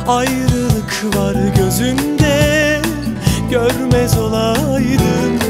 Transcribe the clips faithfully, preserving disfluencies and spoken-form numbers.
Ayrılık var gözünde, görmez olaydım.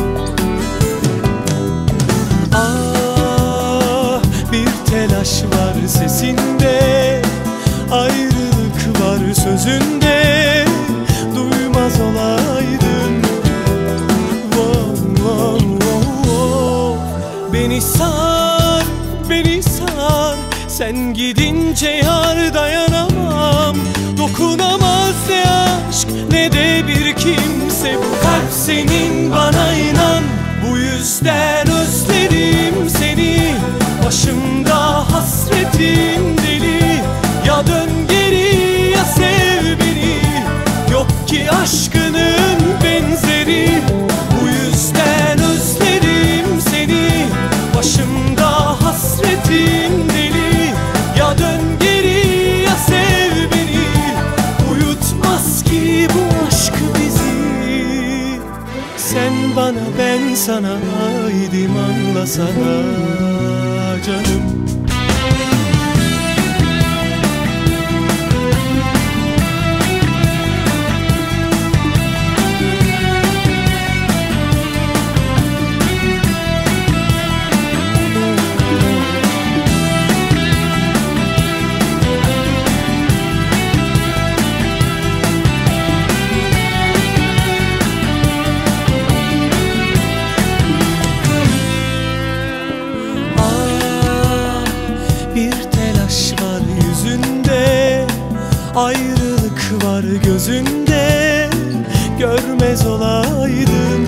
Ah, bir telaş var sesinde, ayrılık var sözünde, duymaz olaydım. Wow, wow, wow, wow. Beni sar, beni sar, sen gidince yar dayanamam. Dokunamaz ne aşk ne de bir kimse, bu kalp senin, bana inan. Bu yüzden özlerim seni, başımda hasretin deli. Ya dön geri ya sev beni, yok ki aşkının benzeri. Bu yüzden özlerim seni, başımda hasretin deli. Ya dön geri ya sev beni, uyutmaz ki bu aşk bizi. Sen bana ben sana, haydim anlasana canım. Ayrılık var gözünde, görmez olaydım.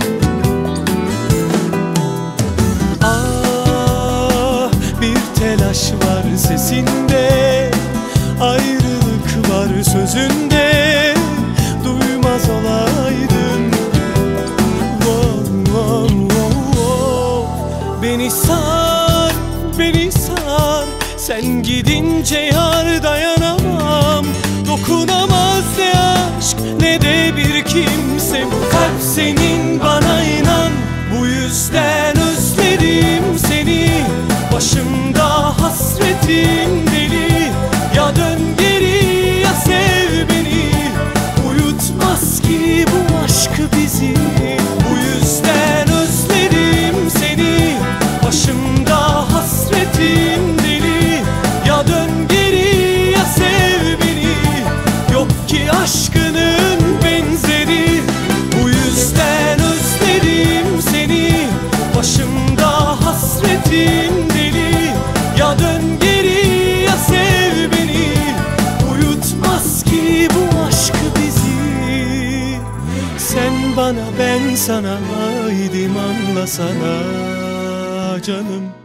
Ah, bir telaş var sesinde, ayrılık var sözünde, duymaz olaydım. Wow, wow, wow, wow. Beni sar, beni sar, sen gidince yar dayanamam. Dokunamaz ne aşk ne de bir kimse, bu kalp senin, bana inan. Bu yüzden özlerim seni, başımda hasretin deli. Ya dön geri ya sev beni, uyutmaz ki bu aşk bizi. Bu yüzden özlerim seni, başımda hasretin deli. Ya dön geri ya sev beni, yok ki aşkının benzeri. Bu yüzden özlerim seni, başımda hasretin deli. Ya dön geri ya sev beni, uyutmaz ki bu aşk bizi. Sen bana ben sana, haydim anlasana canım.